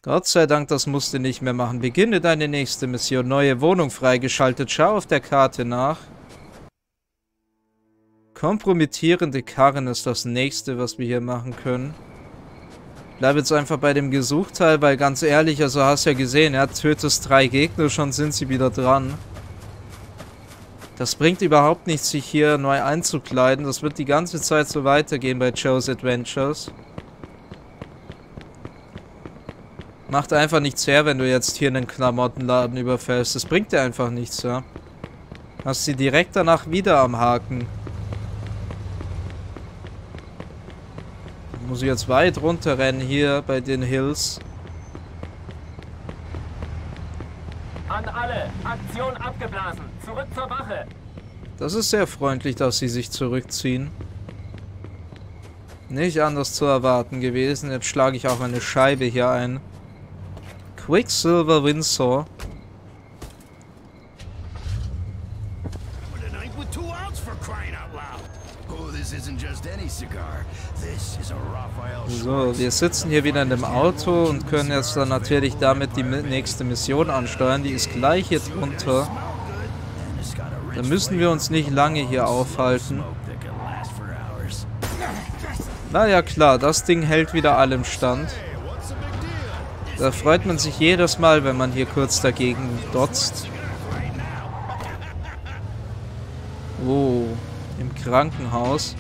Gott sei Dank, das musst du nicht mehr machen. Beginne deine nächste Mission. Neue Wohnung freigeschaltet. Schau auf der Karte nach. Kompromittierende Karren ist das nächste, was wir hier machen können. Bleib jetzt einfach bei dem Gesuchteil, weil ganz ehrlich, also hast ja gesehen, ja, tötest 3 Gegner, schon sind sie wieder dran. Das bringt überhaupt nichts, sich hier neu einzukleiden. Das wird die ganze Zeit so weitergehen bei Joe's Adventures. Macht einfach nichts her, wenn du jetzt hier einen Klamottenladen überfällst. Das bringt dir einfach nichts, ja. Hast sie direkt danach wieder am Haken. Muss ich jetzt weit runterrennen hier bei den Hills. An alle, Aktion abgeblasen. Zurück zur Wache. Das ist sehr freundlich, dass sie sich zurückziehen. Nicht anders zu erwarten gewesen. Jetzt schlage ich auch meine Scheibe hier ein. Quicksilver Windsor. So, wir sitzen hier wieder in dem Auto und können jetzt dann natürlich damit die nächste Mission ansteuern. Die ist gleich hier drunter. Da müssen wir uns nicht lange hier aufhalten. Naja, klar, das Ding hält wieder allem stand. Da freut man sich jedes Mal, wenn man hier kurz dagegen dotzt. Oh, im Krankenhaus.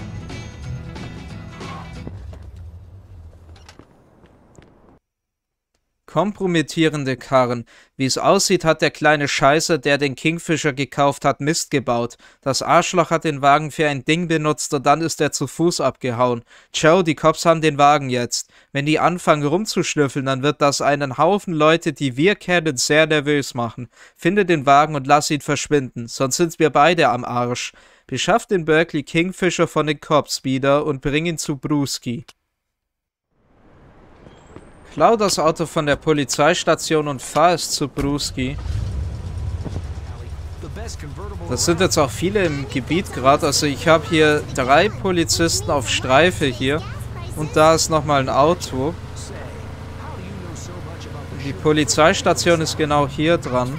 Kompromittierende Karren. Wie es aussieht, hat der kleine Scheißer, der den Kingfisher gekauft hat, Mist gebaut. Das Arschloch hat den Wagen für ein Ding benutzt und dann ist er zu Fuß abgehauen. Joe, die Cops haben den Wagen jetzt. Wenn die anfangen rumzuschnüffeln, dann wird das einen Haufen Leute, die wir kennen, sehr nervös machen. Finde den Wagen und lass ihn verschwinden, sonst sind wir beide am Arsch. Beschaff den Berkeley Kingfisher von den Cops wieder und bring ihn zu Brewski. Klau das Auto von der Polizeistation und fahr es zu Brewski. Das sind jetzt auch viele im Gebiet gerade. Also ich habe hier 3 Polizisten auf Streife hier. Und da ist nochmal ein Auto. Die Polizeistation ist genau hier dran.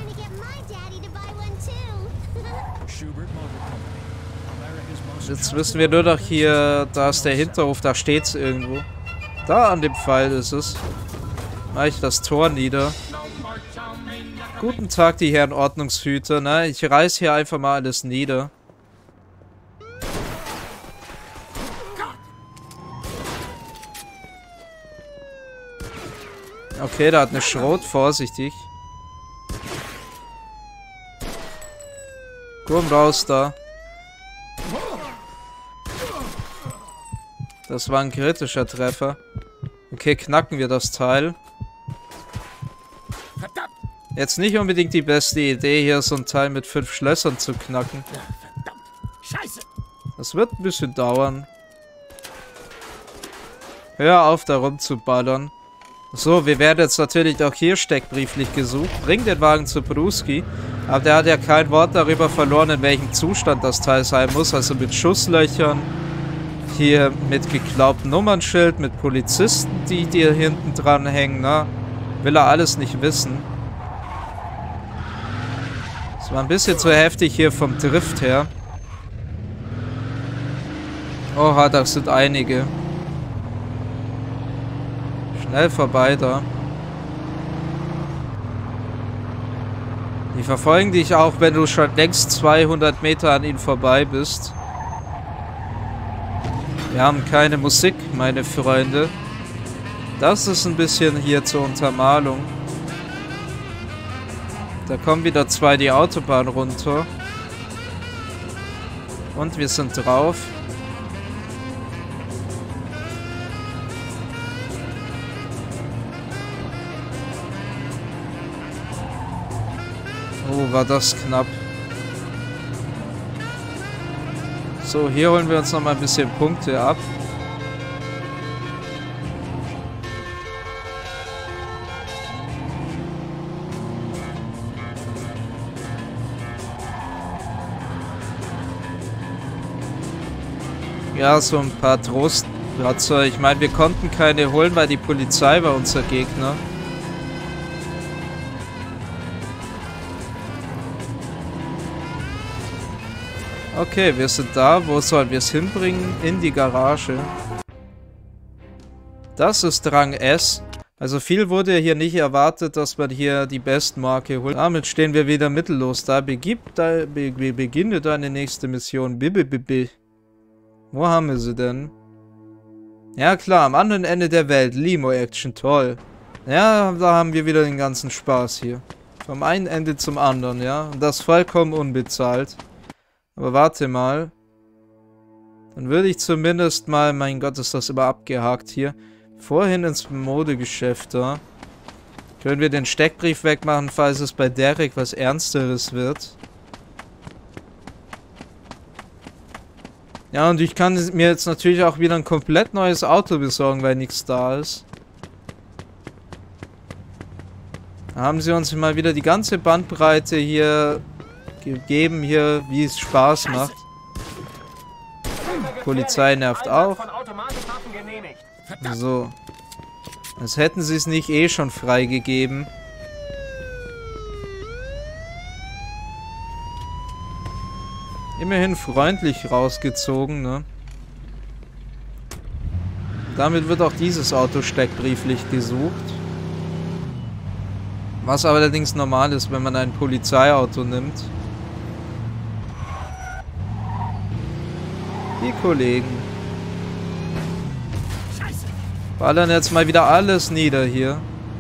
Jetzt wissen wir nur noch hier, da ist der Hinterhof, da steht's irgendwo. Da an dem Pfeil ist es. Mach ich das Tor nieder. Guten Tag, die Herren Ordnungshüter. Ne? Ich reiß hier einfach mal alles nieder. Okay, da hat eine Schrot. Vorsichtig. Komm raus da. Das war ein kritischer Treffer. Okay, knacken wir das Teil. Jetzt nicht unbedingt die beste Idee, hier so ein Teil mit 5 Schlössern zu knacken. Das wird ein bisschen dauern. Hör auf, da rumzuballern. So, wir werden jetzt natürlich auch hier steckbrieflich gesucht. Bring den Wagen zu Brewski. Aber der hat ja kein Wort darüber verloren, in welchem Zustand das Teil sein muss. Also mit Schusslöchern. Hier mit geklaubtem Nummernschild, mit Polizisten, die dir hinten dran hängen, ne? Will er alles nicht wissen. Das war ein bisschen zu heftig hier vom Drift her. Oha, das sind einige. Schnell vorbei da. Die verfolgen dich auch, wenn du schon längst 200 Meter an ihnen vorbei bist. Wir haben keine Musik, meine Freunde. Das ist ein bisschen hier zur Untermalung. Da kommen wieder 2 die Autobahn runter. Und wir sind drauf. Oh, war das knapp. So, hier holen wir uns noch mal ein bisschen Punkte ab. Ja, so ein paar Trostplatzer. Ich meine, wir konnten keine holen, weil die Polizei war unser Gegner. Okay, wir sind da. Wo sollen wir es hinbringen? In die Garage. Das ist Rang S. Also viel wurde hier nicht erwartet, dass man hier die Bestmarke holt. Damit stehen wir wieder mittellos da. Beginne deine nächste Mission. Wo haben wir sie denn? Ja klar, am anderen Ende der Welt. Limo-Action, toll. Ja, da haben wir wieder den ganzen Spaß hier. Vom einen Ende zum anderen, ja. Und das vollkommen unbezahlt. Aber warte mal. Dann würde ich zumindest mal... Mein Gott, ist das immer abgehakt hier. Vorhin ins Modegeschäft da. Können wir den Steckbrief wegmachen, falls es bei Derek was Ernsteres wird. Ja, und ich kann mir jetzt natürlich auch wieder ein komplett neues Auto besorgen, weil nichts da ist. Da haben sie uns mal wieder die ganze Bandbreite hier gegeben, hier, wie es Spaß macht. Polizei nervt auch. So. Als hätten sie es nicht eh schon freigegeben. Immerhin freundlich rausgezogen, ne? Damit wird auch dieses Auto steckbrieflich gesucht. Was allerdings normal ist, wenn man ein Polizeiauto nimmt. Die Kollegen ballern jetzt mal wieder alles nieder hier.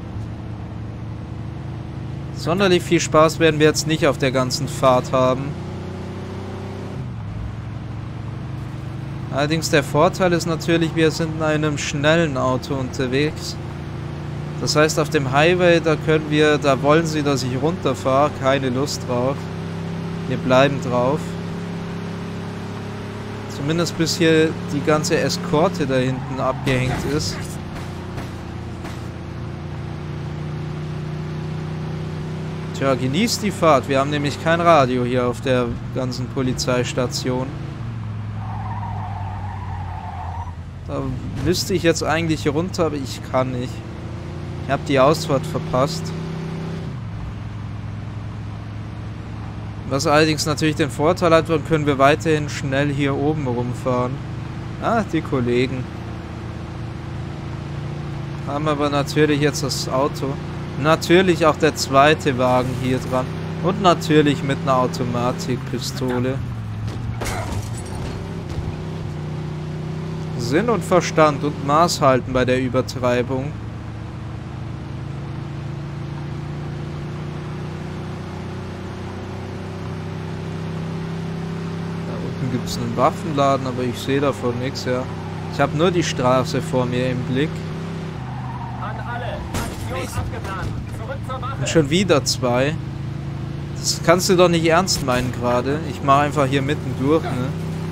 Sonderlich viel Spaß werden wir jetzt nicht auf der ganzen Fahrt haben. Allerdings der Vorteil ist natürlich, wir sind in einem schnellen Auto unterwegs. Das heißt, auf dem Highway, da können wir, da wollen sie, dass ich runterfahre. Keine Lust drauf. Wir bleiben drauf. Zumindest bis hier die ganze Eskorte da hinten abgehängt ist. Tja, genießt die Fahrt. Wir haben nämlich kein Radio hier auf der ganzen Polizeistation. Da müsste ich jetzt eigentlich runter, aber ich kann nicht. Ich habe die Ausfahrt verpasst. Was allerdings natürlich den Vorteil hat, dann können wir weiterhin schnell hier oben rumfahren. Ah, die Kollegen. Haben aber natürlich jetzt das Auto. Natürlich auch der zweite Wagen hier dran. Und natürlich mit einer Automatikpistole. Sinn und Verstand und Maß halten bei der Übertreibung. Gibt es einen Waffenladen, aber ich sehe davon nichts, ja. Ich habe nur die Straße vor mir im Blick. Und schon wieder zwei. Das kannst du doch nicht ernst meinen gerade. Ich mache einfach hier mitten durch, ne?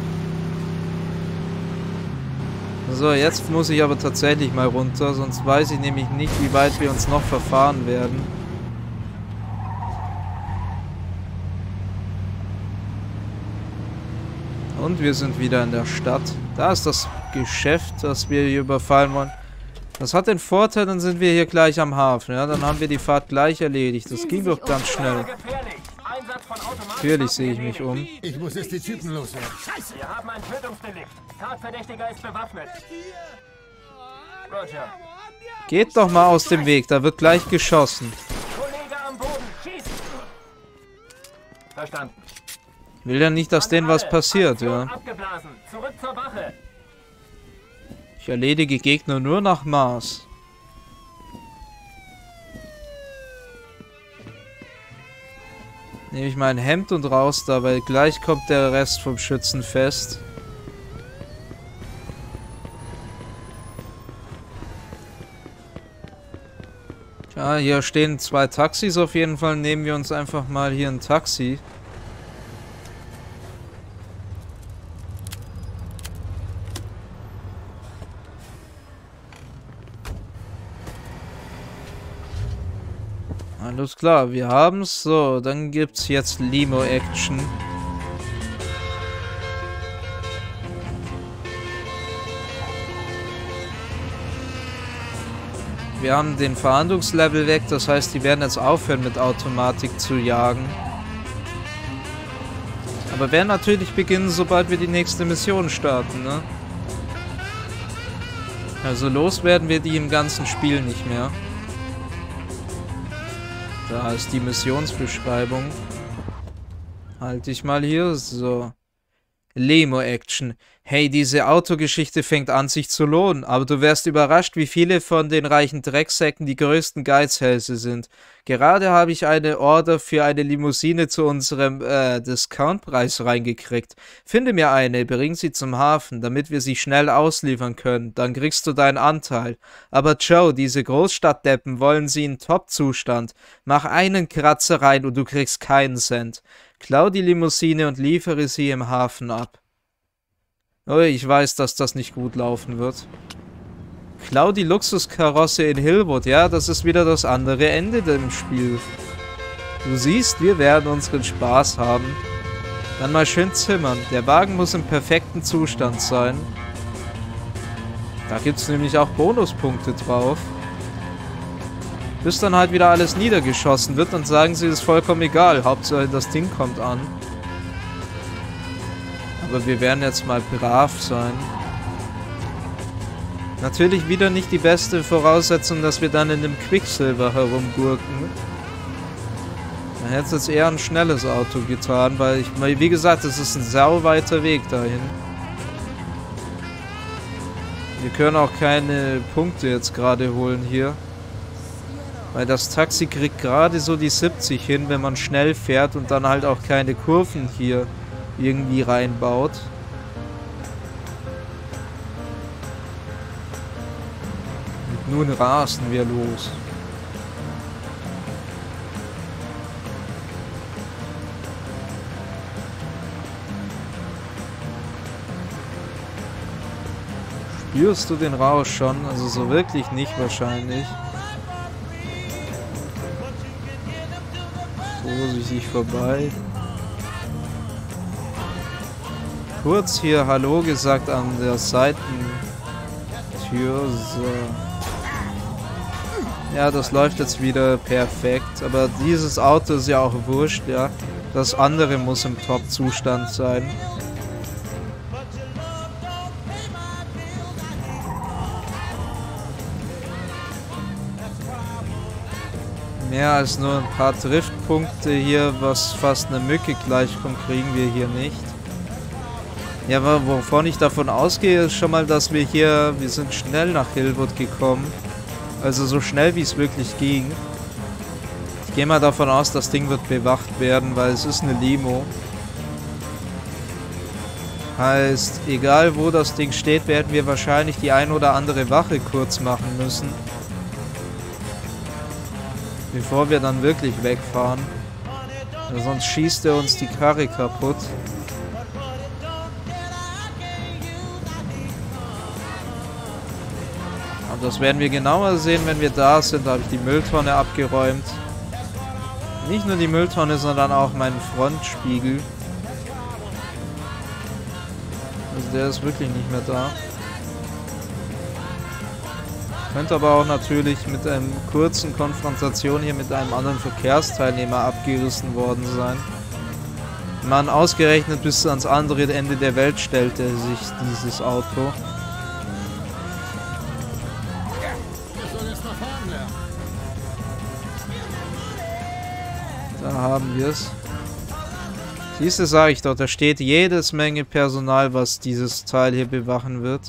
So, jetzt muss ich aber tatsächlich mal runter, sonst weiß ich nämlich nicht, wie weit wir uns noch verfahren werden. Und wir sind wieder in der Stadt. Da ist das Geschäft, das wir hier überfallen wollen. Das hat den Vorteil, dann sind wir hier gleich am Hafen. Ja, dann haben wir die Fahrt gleich erledigt. Das ging doch ganz schnell. Natürlich sehe ich mich um. Ich muss jetzt die Typen loswerden. Scheiße, wir haben ein Tötungsdelikt. Tatverdächtiger ist bewaffnet. Roger. Geht doch mal aus dem Weg, da wird gleich geschossen. Kollege am Boden, schießt! Verstanden. Will ja nicht, dass denen was passiert, ja. Zurück zur Wache. Ich erledige Gegner nur nach Maß. Nehme ich mein Hemd und raus da, weil gleich kommt der Rest vom Schützenfest. Ja, hier stehen zwei Taxis auf jeden Fall. Nehmen wir uns einfach mal hier ein Taxi. Alles klar, wir haben's. So, dann gibt's jetzt Limo-Action. Wir haben den Verhandlungslevel weg, das heißt, die werden jetzt aufhören mit Automatik zu jagen. Aber werden natürlich beginnen, sobald wir die nächste Mission starten, ne? Also los werden wir die im ganzen Spiel nicht mehr. Da ist die Missionsbeschreibung. Halte ich mal hier. So. Lemo-Action. Hey, diese Autogeschichte fängt an, sich zu lohnen, aber du wärst überrascht, wie viele von den reichen Drecksäcken die größten Geizhälse sind. Gerade habe ich eine Order für eine Limousine zu unserem, Discountpreis reingekriegt. Finde mir eine, bring sie zum Hafen, damit wir sie schnell ausliefern können, dann kriegst du deinen Anteil. Aber Joe, diese Großstadtdeppen wollen sie in Top-Zustand. Mach einen Kratzer rein und du kriegst keinen Cent. Klau die Limousine und liefere sie im Hafen ab. Oh, ich weiß, dass das nicht gut laufen wird. Klau die Luxuskarosse in Hillwood. Ja, das ist wieder das andere Ende im Spiel. Du siehst, wir werden unseren Spaß haben. Dann mal schön zimmern. Der Wagen muss im perfekten Zustand sein. Da gibt es nämlich auch Bonuspunkte drauf. Bis dann halt wieder alles niedergeschossen wird und sagen sie, ist vollkommen egal. Hauptsache das Ding kommt an. Aber wir werden jetzt mal brav sein. Natürlich wieder nicht die beste Voraussetzung, dass wir dann in dem Quicksilver herumgurken. Man hätte jetzt eher ein schnelles Auto getan, weil wie gesagt, es ist ein sauweiter Weg dahin. Wir können auch keine Punkte jetzt gerade holen hier. Weil das Taxi kriegt gerade so die 70 hin, wenn man schnell fährt und dann halt auch keine Kurven hier irgendwie reinbaut. Und nun rasen wir los. Spürst du den Rausch schon? Also so wirklich nicht wahrscheinlich. Vorsichtig vorbei. Kurz hier Hallo gesagt an der Seitentür. So. Ja, das läuft jetzt wieder perfekt. Aber dieses Auto ist ja auch wurscht, ja. Das andere muss im Top-Zustand sein. Mehr als nur ein paar Driftpunkte hier, was fast eine Mücke gleichkommt, kriegen wir hier nicht. Ja, aber wovon ich davon ausgehe, ist schon mal, dass wir sind schnell nach Hillwood gekommen. Also so schnell, wie es wirklich ging. Ich gehe mal davon aus, das Ding wird bewacht werden, weil es ist eine Limo. Heißt, egal wo das Ding steht, werden wir wahrscheinlich die ein oder andere Wache kurz machen müssen. Bevor wir dann wirklich wegfahren. Ja, sonst schießt er uns die Karre kaputt. Aber das werden wir genauer sehen, wenn wir da sind. Da habe ich die Mülltonne abgeräumt. Nicht nur die Mülltonne, sondern auch meinen Frontspiegel. Also der ist wirklich nicht mehr da. Könnte aber auch natürlich mit einer kurzen Konfrontation hier mit einem anderen Verkehrsteilnehmer abgerissen worden sein. Man ausgerechnet bis ans andere Ende der Welt stellte sich dieses Auto. Da haben wir es. Siehst du, sage ich doch, da steht jedes Menge Personal, was dieses Teil hier bewachen wird.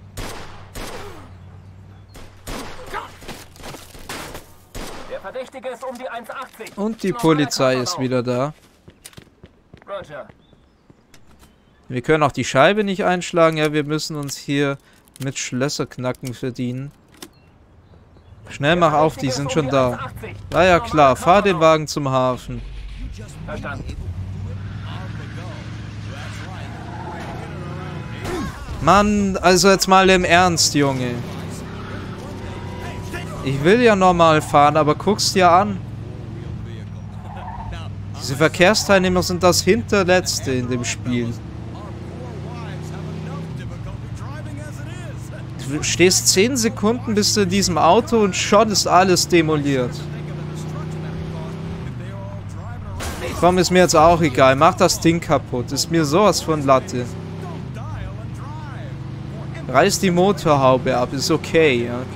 Verdächtige ist um die 1,80. Und die Polizei ist wieder da. Roger. Wir können auch die Scheibe nicht einschlagen. Ja, wir müssen uns hier mit Schlösserknacken verdienen. Schnell, mach auf, die sind schon da. Na ja, klar. Fahr den Wagen zum Hafen. Verstanden. Mann, also jetzt mal im Ernst, Junge. Ich will ja normal fahren, aber guck's dir an. Diese Verkehrsteilnehmer sind das Hinterletzte in dem Spiel. Du stehst 10 Sekunden bis zu diesem Auto und schon ist alles demoliert. Komm, ist mir jetzt auch egal. Mach das Ding kaputt. Ist mir sowas von Latte. Reiß die Motorhaube ab. Ist okay, ja.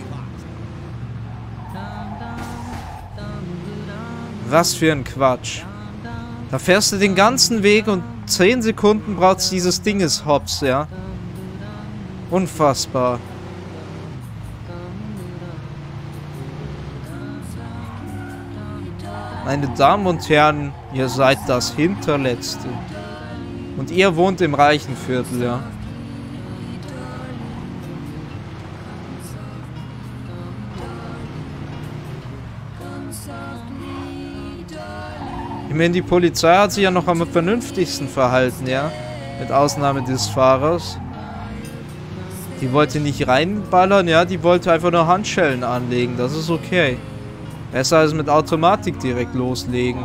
Was für ein Quatsch. Da fährst du den ganzen Weg und 10 Sekunden braucht dieses Dinges hops, ja. Unfassbar. Meine Damen und Herren, ihr seid das Hinterletzte. Und ihr wohnt im reichen Viertel, ja. Ich meine, die Polizei hat sich ja noch am vernünftigsten verhalten, ja. Mit Ausnahme des Fahrers. Die wollte nicht reinballern, ja. Die wollte einfach nur Handschellen anlegen. Das ist okay. Besser als mit Automatik direkt loslegen.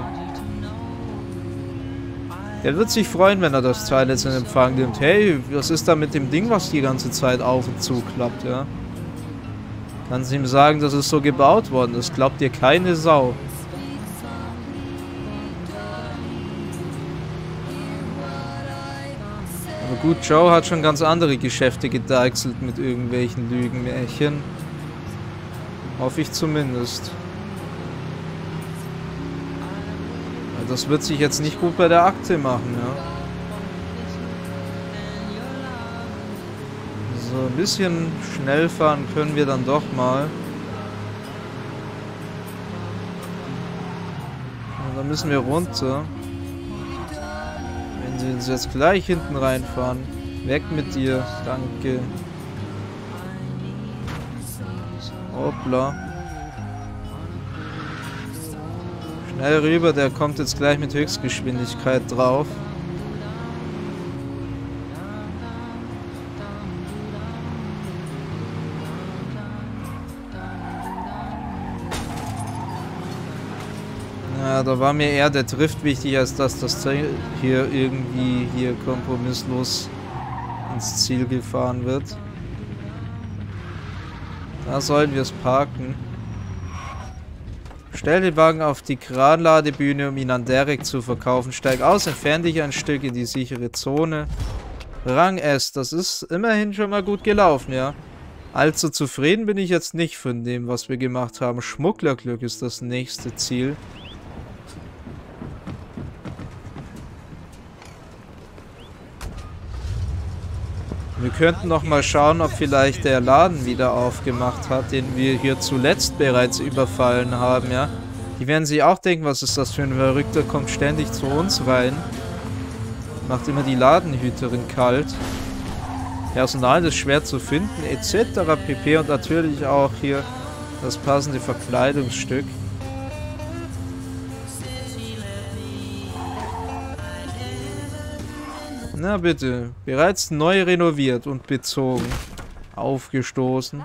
Der wird sich freuen, wenn er das Teil jetzt in Empfang nimmt. Hey, was ist da mit dem Ding, was die ganze Zeit auf und zu klappt, ja? Kannst ihm sagen, das ist so gebaut worden. Das glaubt dir keine Sau. Aber gut, Joe hat schon ganz andere Geschäfte gedeichselt mit irgendwelchen Lügenmärchen. Hoffe ich zumindest. Das wird sich jetzt nicht gut bei der Akte machen, ja. So, ein bisschen schnell fahren können wir dann doch mal. Und dann müssen wir runter. Wenn sie uns jetzt gleich hinten reinfahren. Weg mit dir, danke. Hoppla. Schnell rüber, der kommt jetzt gleich mit Höchstgeschwindigkeit drauf. Ja, da war mir eher der Drift wichtig, als dass das hier irgendwie kompromisslos ins Ziel gefahren wird. Da sollen wir es parken. Stell den Wagen auf die Kranladebühne, um ihn an Derek zu verkaufen. Steig aus, entferne dich ein Stück in die sichere Zone. Rang S, das ist immerhin schon mal gut gelaufen, ja. Allzu zufrieden bin ich jetzt nicht von dem, was wir gemacht haben. Schmugglerglück ist das nächste Ziel. Wir könnten noch mal schauen, ob vielleicht der Laden wieder aufgemacht hat, den wir hier zuletzt bereits überfallen haben, ja. Die werden sich auch denken, was ist das für ein Verrückter, kommt ständig zu uns rein. Macht immer die Ladenhüterin kalt. Personal ist schwer zu finden, etc. pp. Und natürlich auch hier das passende Verkleidungsstück. Na bitte, bereits neu renoviert und bezogen. Aufgestoßen.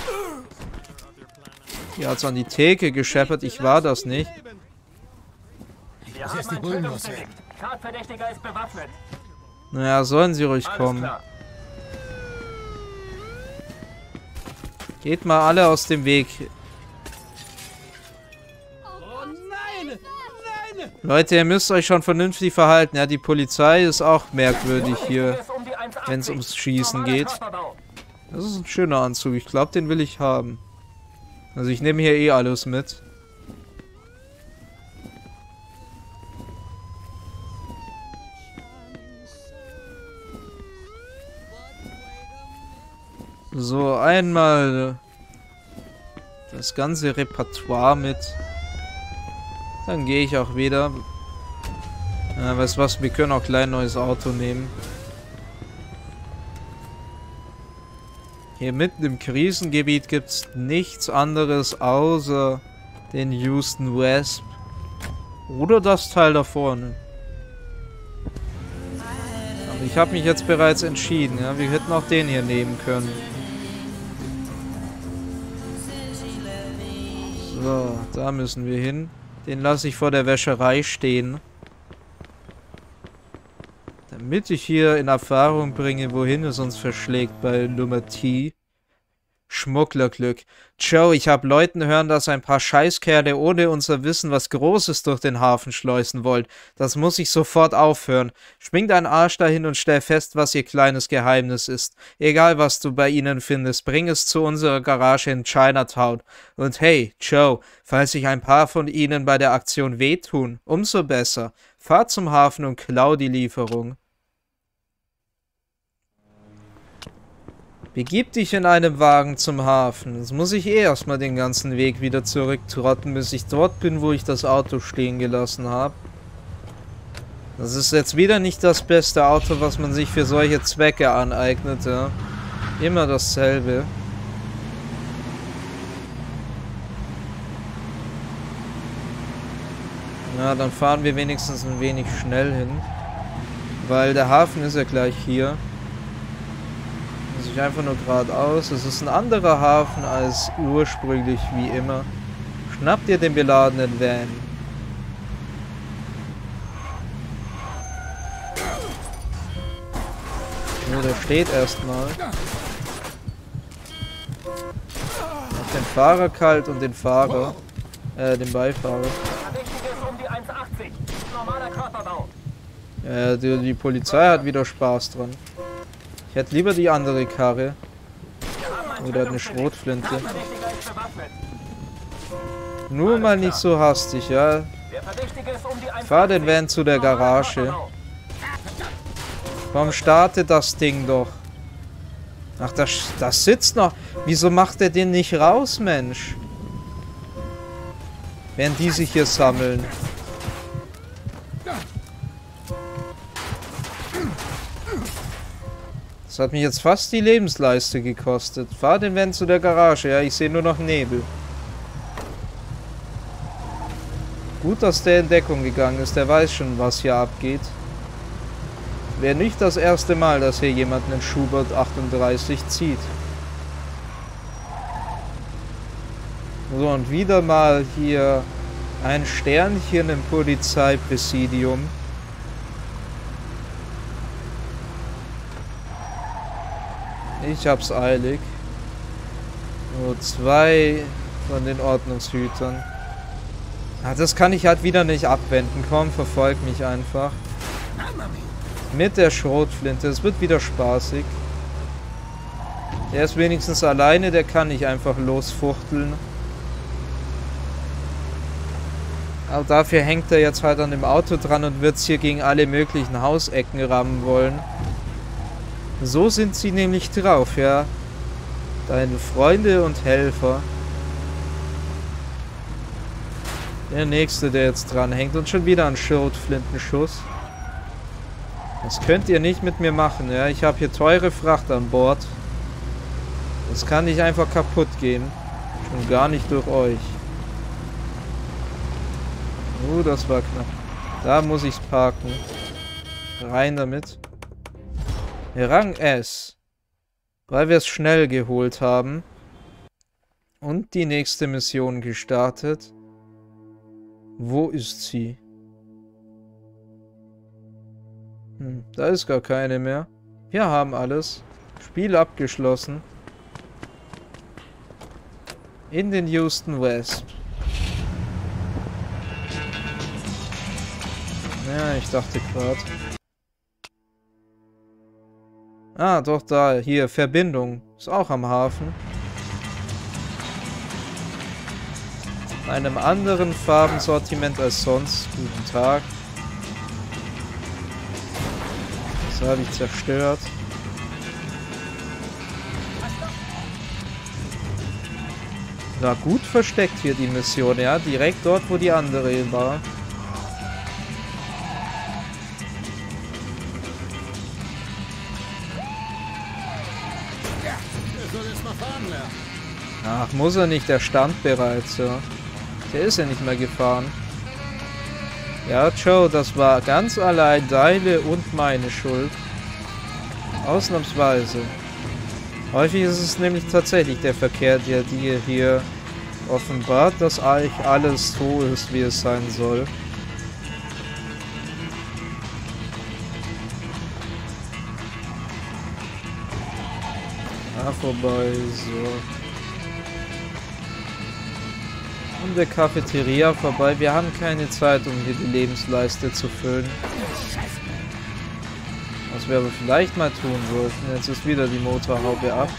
Die hat's an die Theke gescheppert, ich war das nicht. Wir haben einen Tötungsdelikt. Tatverdächtiger ist bewaffnet. Naja, sollen sie ruhig Alles kommen. klar. Geht mal alle aus dem Weg. Leute, ihr müsst euch schon vernünftig verhalten. Ja, die Polizei ist auch merkwürdig hier, wenn es ums Schießen geht. Das ist ein schöner Anzug. Ich glaube, den will ich haben. Also ich nehme hier eh alles mit. So, einmal das ganze Repertoire mit. Dann gehe ich auch wieder. Ja, weißt du was, wir können auch gleich ein neues Auto nehmen. Hier mitten im Krisengebiet gibt es nichts anderes außer den Houston Wasp. Oder das Teil da vorne. Aber ich habe mich jetzt bereits entschieden. Ja? Wir hätten auch den hier nehmen können. So, da müssen wir hin. Den lasse ich vor der Wäscherei stehen. Damit ich hier in Erfahrung bringe, wohin es uns verschlägt bei Nummer T. Schmugglerglück. Joe, ich hab Leuten hören, dass ein paar Scheißkerle ohne unser Wissen was Großes durch den Hafen schleusen wollen. Das muss ich sofort aufhören. Schwing deinen Arsch dahin und stell fest, was ihr kleines Geheimnis ist. Egal, was du bei ihnen findest, bring es zu unserer Garage in Chinatown. Und hey, Joe, falls sich ein paar von ihnen bei der Aktion wehtun, umso besser. Fahr zum Hafen und klau die Lieferung. Begib dich in einem Wagen zum Hafen. Jetzt muss ich erstmal den ganzen Weg wieder zurücktrotten, bis ich dort bin, wo ich das Auto stehen gelassen habe. Das ist jetzt wieder nicht das beste Auto, was man sich für solche Zwecke aneignet, ja. Immer dasselbe. Na, dann fahren wir wenigstens ein wenig schnell hin. Weil der Hafen ist ja gleich hier. Sich einfach nur geradeaus. Es ist ein anderer Hafen als ursprünglich, wie immer. Schnappt ihr den beladenen Van. Nur der steht erstmal. Macht den Fahrer kalt und den Fahrer. Den Beifahrer. Die Polizei hat wieder Spaß dran. Ich hätte lieber die andere Karre. Oder eine Schrotflinte. Nur mal nicht so hastig, ja. Fahr den Van zu der Garage. Warum startet das Ding doch? Ach, das sitzt noch. Wieso macht er den nicht raus, Mensch? Während die sich hier sammeln. Das hat mich jetzt fast die Lebensleiste gekostet. Fahr den Van zu der Garage. Ja, ich sehe nur noch Nebel. Gut, dass der in Deckung gegangen ist. Der weiß schon, was hier abgeht. Wäre nicht das erste Mal, dass hier jemand einen Schubert 38 zieht. So, und wieder mal hier ein Sternchen im Polizeipräsidium. Ich hab's eilig. Nur 2 von den Ordnungshütern. Ah, das kann ich halt wieder nicht abwenden. Komm, verfolg mich einfach. Mit der Schrotflinte. Es wird wieder spaßig. Der ist wenigstens alleine. Der kann nicht einfach losfuchteln. Aber dafür hängt er jetzt halt an dem Auto dran und wird es hier gegen alle möglichen Hausecken rammen wollen. So sind sie nämlich drauf, ja. Deine Freunde und Helfer. Der nächste, der jetzt dran hängt und schon wieder ein Schrotflintenschuss. Das könnt ihr nicht mit mir machen, ja. Ich habe hier teure Fracht an Bord. Das kann nicht einfach kaputt gehen. Schon gar nicht durch euch. Das war knapp. Da muss ich's parken. Rein damit. Rang S. Weil wir es schnell geholt haben. Und die nächste Mission gestartet. Wo ist sie? Da ist gar keine mehr. Wir haben alles. Spiel abgeschlossen. In den Houston West. Ja, ich dachte gerade. Ah, doch da. Hier, Verbindung. Ist auch am Hafen. Einem anderen Farbensortiment als sonst. Guten Tag. Das habe ich zerstört. War gut versteckt hier die Mission, ja. Direkt dort, wo die andere war. Ach, muss er nicht, der stand bereits, ja. Der ist ja nicht mehr gefahren. Ja, Joe, das war ganz allein deine und meine Schuld. Ausnahmsweise. Häufig ist es nämlich tatsächlich der Verkehr, der dir hier offenbart, dass eigentlich alles so ist, wie es sein soll. Ah, vorbei, so. neben der Cafeteria vorbei. Wir haben keine Zeit, um hier die Lebensleiste zu füllen. Was wir aber vielleicht mal tun sollten. Jetzt ist wieder die Motorhaube ab.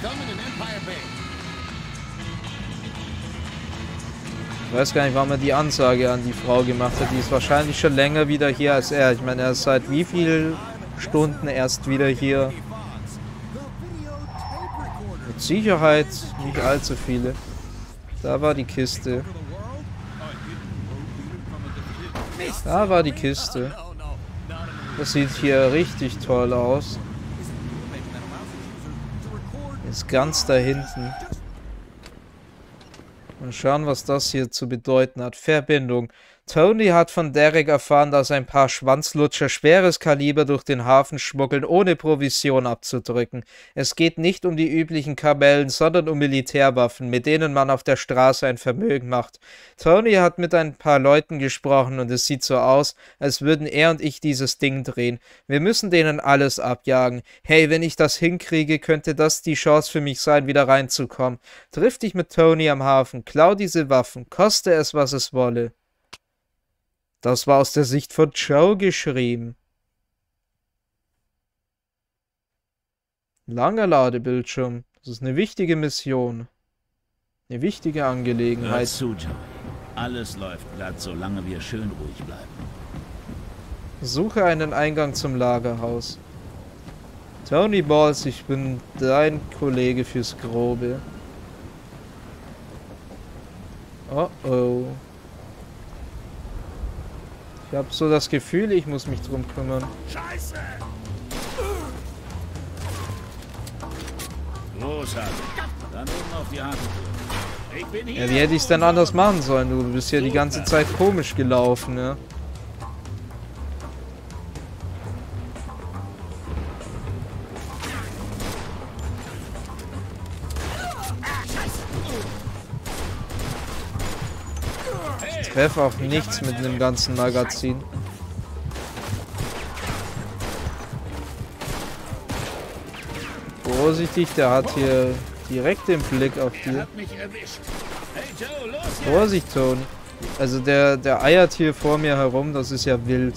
Ich weiß gar nicht, warum er die Ansage an die Frau gemacht hat. Die ist wahrscheinlich schon länger wieder hier als er. Ich meine, er ist seit wie vielen Stunden erst wieder hier? Mit Sicherheit nicht allzu viele. Da war die Kiste. Da war die Kiste. Das sieht hier richtig toll aus. Ist ganz da hinten. Mal schauen, was das hier zu bedeuten hat. Verbindung. Tony hat von Derek erfahren, dass ein paar Schwanzlutscher schweres Kaliber durch den Hafen schmuggeln, ohne Provision abzudrücken. Es geht nicht um die üblichen Kamellen, sondern um Militärwaffen, mit denen man auf der Straße ein Vermögen macht. Tony hat mit ein paar Leuten gesprochen und es sieht so aus, als würden er und ich dieses Ding drehen. Wir müssen denen alles abjagen. Hey, wenn ich das hinkriege, könnte das die Chance für mich sein, wieder reinzukommen. Triff dich mit Tony am Hafen, klau diese Waffen, koste es, was es wolle. Das war aus der Sicht von Joe geschrieben. Langer Ladebildschirm. Das ist eine wichtige Mission. Eine wichtige Angelegenheit. Hör zu, Joe. Alles läuft glatt, solange wir schön ruhig bleiben. Suche einen Eingang zum Lagerhaus. Tony Balls, ich bin dein Kollege fürs Grobe. Oh oh. Ich habe so das Gefühl, ich muss mich drum kümmern. Scheiße! Großartig. Dann oben auf die Hafentür. Ich bin hier. Ja, wie hätte ich es denn anders machen sollen? Du bist ja die ganze Zeit komisch gelaufen, ne? Ich treffe auch nichts mit dem ganzen Magazin. Vorsichtig, der hat hier direkt den Blick auf dir. Vorsicht, Tony. Also der eiert hier vor mir herum, das ist ja wild.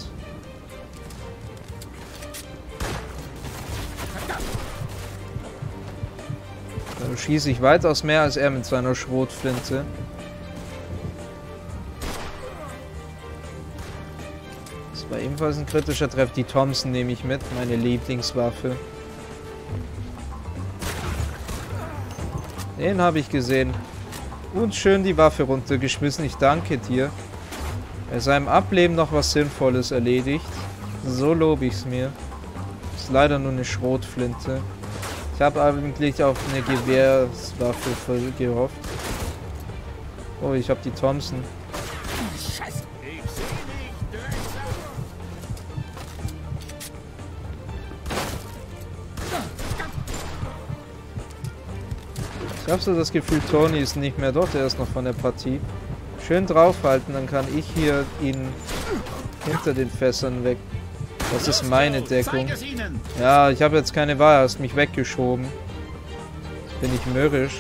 Dann schieße ich weitaus mehr als er mit seiner Schrotflinte. Das war ebenfalls ein kritischer Treff. Die Thompson nehme ich mit, meine Lieblingswaffe. Den habe ich gesehen. Und schön die Waffe runtergeschmissen. Ich danke dir. Bei seinem Ableben noch was Sinnvolles erledigt. So lobe ich es mir. Ist leider nur eine Schrotflinte. Ich habe eigentlich auf eine Gewehrswaffe gehofft. Oh, ich habe die Thompson. Ich habe so das Gefühl, Tony ist nicht mehr dort, er ist noch von der Partie. Schön draufhalten, dann kann ich hier ihn hinter den Fässern weg. Das ist meine Deckung. Ja, ich habe jetzt keine Wahl, hast mich weggeschoben. Jetzt bin ich mürrisch.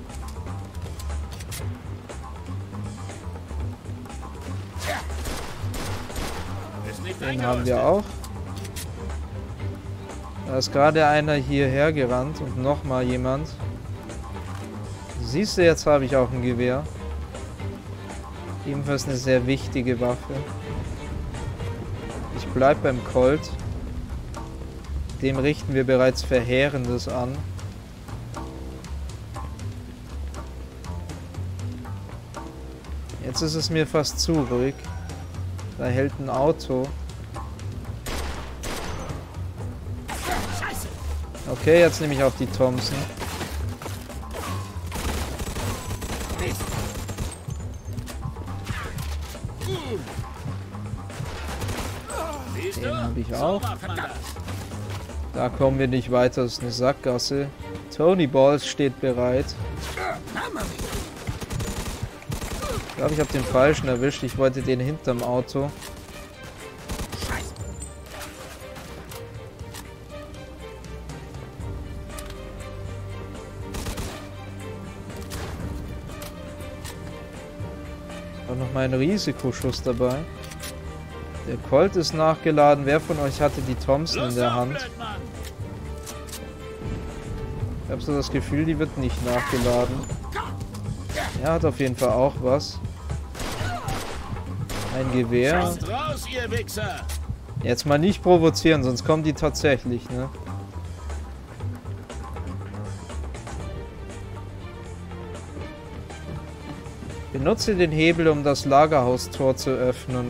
Den haben wir auch. Da ist gerade einer hierher gerannt und nochmal jemand. Siehst du, jetzt habe ich auch ein Gewehr. Ebenfalls eine sehr wichtige Waffe. Ich bleib beim Colt. Dem richten wir bereits Verheerendes an. Jetzt ist es mir fast zu ruhig. Da hält ein Auto. Okay, jetzt nehme ich auch die Thompson. Den habe ich auch. Da kommen wir nicht weiter, das ist eine Sackgasse. Tony Balls steht bereit. Ich glaube, ich habe den falschen erwischt. Ich wollte den hinterm Auto. meinen Risikoschuss dabei. Der Colt ist nachgeladen. Wer von euch hatte die Thompson in der Hand? Ich habe so das Gefühl, die wird nicht nachgeladen. Er hat auf jeden Fall auch was. Ein Gewehr. Jetzt mal nicht provozieren, sonst kommen die tatsächlich, ne? Benutze den Hebel, um das Lagerhaustor zu öffnen.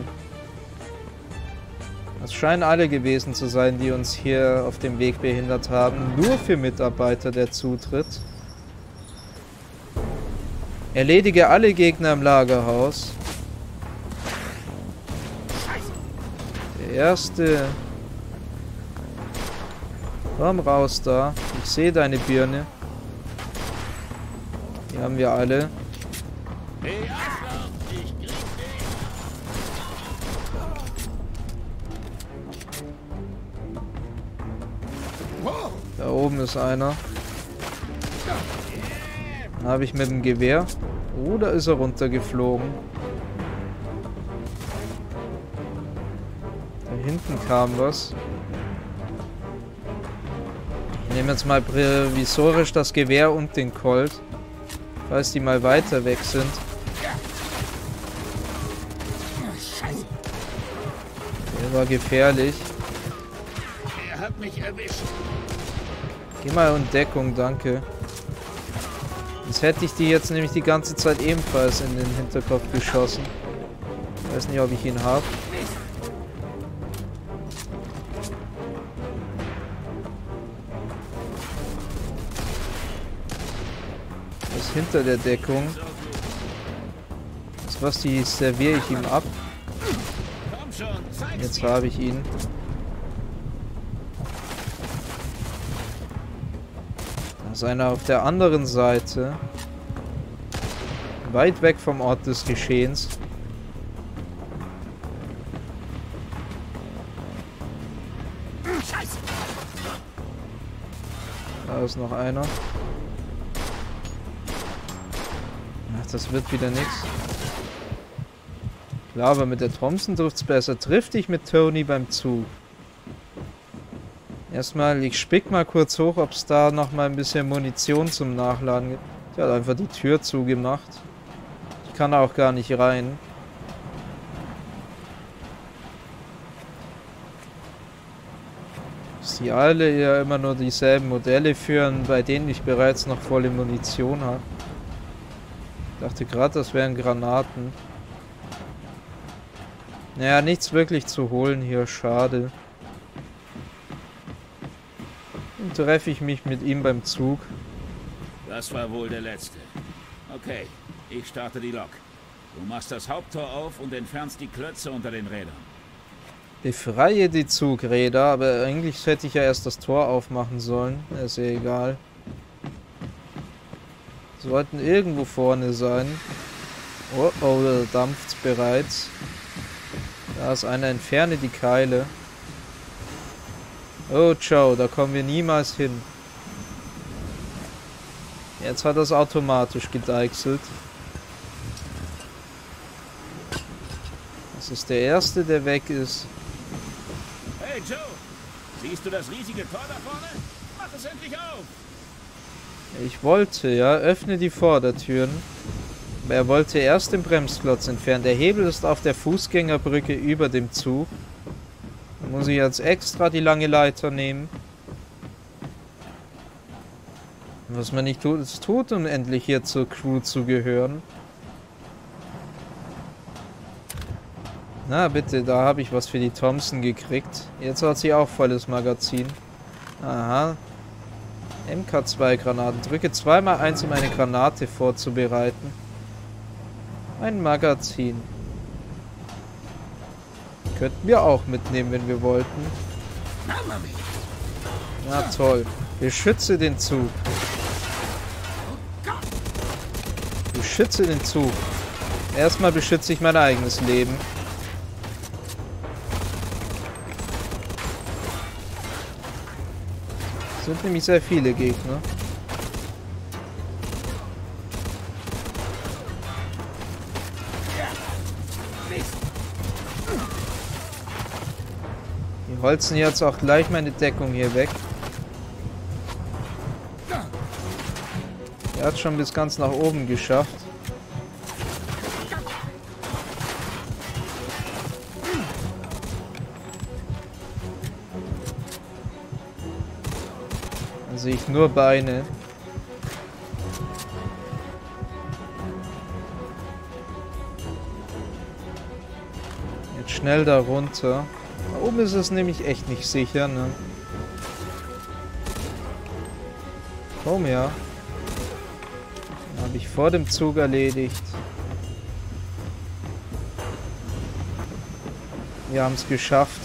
Es scheinen alle gewesen zu sein, die uns hier auf dem Weg behindert haben. Nur für Mitarbeiter der Zutritt. Erledige alle Gegner im Lagerhaus. Der erste. Komm raus da. Ich sehe deine Birne. Die haben wir alle. Da oben ist einer. Dann habe ich mit dem Gewehr. Oh, da ist er runtergeflogen. Da hinten kam was. Ich nehme jetzt mal provisorisch das Gewehr und den Colt. Falls die mal weiter weg sind. Der war gefährlich. Er hat mich erwischt. Geh mal in Deckung, danke. Sonst hätte ich die jetzt nämlich die ganze Zeit ebenfalls in den Hinterkopf geschossen. Ich weiß nicht, ob ich ihn habe. Was ist hinter der Deckung? Das was, die serviere ich ihm ab. Jetzt habe ich ihn. Da ist einer auf der anderen Seite. Weit weg vom Ort des Geschehens. Da ist noch einer. Ach, das wird wieder nichts. Klar, aber mit der Thompson trifft es besser. Triff dich mit Tony beim Zug. Erstmal, ich spick mal kurz hoch, ob es da noch mal ein bisschen Munition zum Nachladen gibt. Ich habe einfach die Tür zugemacht. Ich kann auch gar nicht rein. Dass die alle ja immer nur dieselben Modelle führen, bei denen ich bereits noch volle Munition habe. Ich dachte gerade, das wären Granaten. Naja, nichts wirklich zu holen hier, schade. Dann treffe ich mich mit ihm beim Zug. Das war wohl der letzte. Okay, ich starte die Lok. Du machst das Haupttor auf und entfernst die Klötze unter den Rädern. Befreie die Zugräder, aber eigentlich hätte ich ja erst das Tor aufmachen sollen. Ist ja egal. Sollten irgendwo vorne sein. Oh, oh, da dampft's bereits. Da ist einer, entferne die Keile. Oh, ciao, da kommen wir niemals hin. Jetzt hat er es automatisch gedeichselt. Das ist der erste, der weg ist. Hey Joe, siehst du das riesige Tor da vorne? Mach es endlich auf! Ich wollte, ja, öffne die Vordertüren. Aber er wollte erst den Bremsklotz entfernen. Der Hebel ist auf der Fußgängerbrücke über dem Zug. Da muss ich jetzt extra die lange Leiter nehmen. Was man nicht tut, ist tut, um endlich hier zur Crew zu gehören. Na bitte, da habe ich was für die Thompson gekriegt. Jetzt hat sie auch volles Magazin. Aha. MK2-Granaten. Drücke zweimal 1, um eine Granate vorzubereiten. Ein Magazin. Könnten wir auch mitnehmen, wenn wir wollten. Na toll. Beschütze den Zug. Beschütze den Zug. Erstmal beschütze ich mein eigenes Leben. Es sind nämlich sehr viele Gegner. Holzen jetzt auch gleich meine Deckung hier weg. Er hat schon bis ganz nach oben geschafft. Dann sehe ich nur Beine. Jetzt schnell da runter. Da oben ist es nämlich echt nicht sicher, ne? Komm her. Den habe ich vor dem Zug erledigt. Wir haben es geschafft.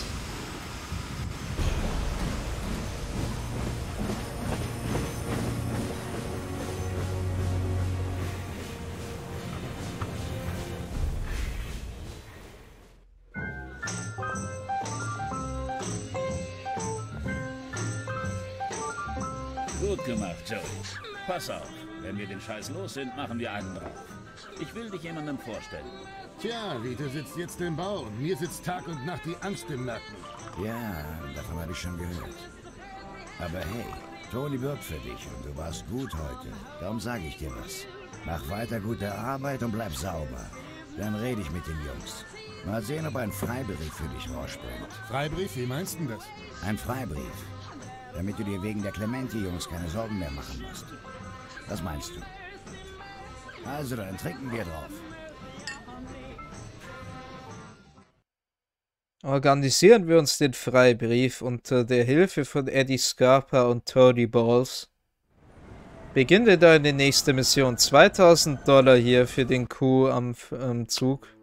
Gut gemacht, Joey. Pass auf, wenn wir den Scheiß los sind, machen wir einen drauf. Ich will dich jemandem vorstellen. Tja, Vito sitzt jetzt im Bau und mir sitzt Tag und Nacht die Angst im Nacken. Ja, davon habe ich schon gehört. Aber hey, Tony wirkt für dich und du warst gut heute. Darum sage ich dir was. Mach weiter gute Arbeit und bleib sauber. Dann rede ich mit den Jungs. Mal sehen, ob ein Freibrief für dich rausspringt. Freibrief, wie meinst du das? Ein Freibrief. Damit du dir wegen der Clementi-Jungs keine Sorgen mehr machen musst. Was meinst du? Also, dann trinken wir drauf. Organisieren wir uns den Freibrief unter der Hilfe von Eddie Scarpa und Tony Balls. Beginne deine nächste Mission. $2000 hier für den Coup am Zug.